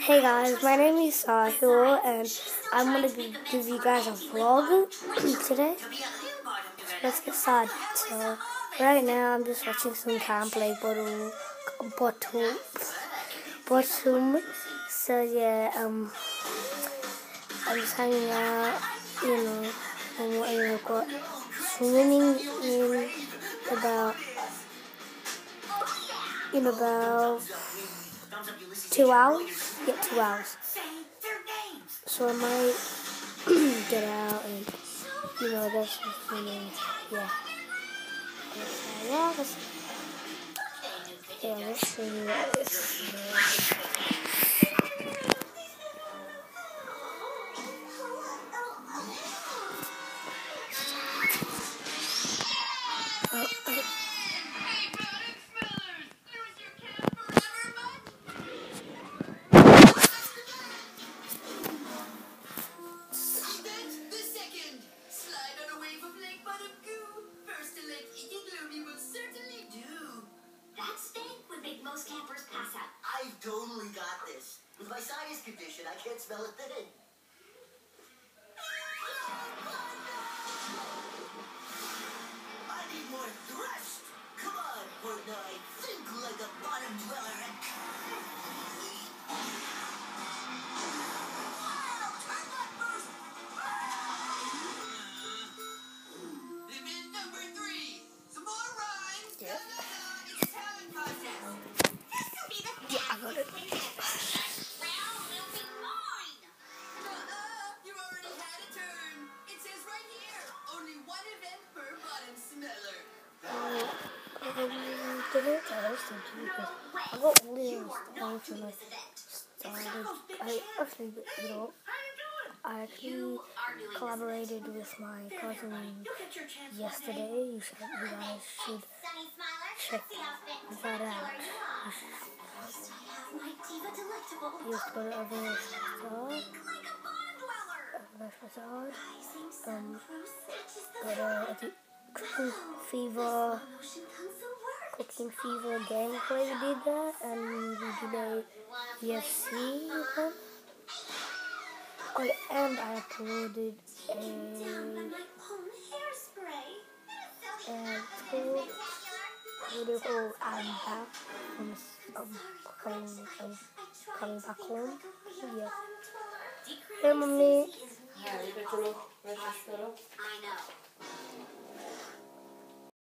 Hey guys, my name is Sahil and I'm going to give you guys a vlog today. Let's get started. So right now I'm just watching some gameplay bottom. So yeah, I'm just hanging out, I've got swimming in about 2 hours. Yeah, 2 hours. So I might get out and that's yeah. Let's see this. Most campers pass out. I've totally got this. With my sinus condition, I can't smell a thing. I need more thrust. Come on, Fortnite. Think like a bottom dweller. Number 3. Some more rhymes. Yeah. It's a talent contest. Yeah, I got it. You already had a turn. It says right here, only one event per bottom smeller. I got all the stuff and I actually collaborated with my cousin yesterday. You guys should check that out. You've got it over there. Got a Cooking Fever gameplay. We did that, and we did a UFC event. Oh, and I uploaded a video called I'm Back from coming back home. Yeah. Hey, mommy. I know.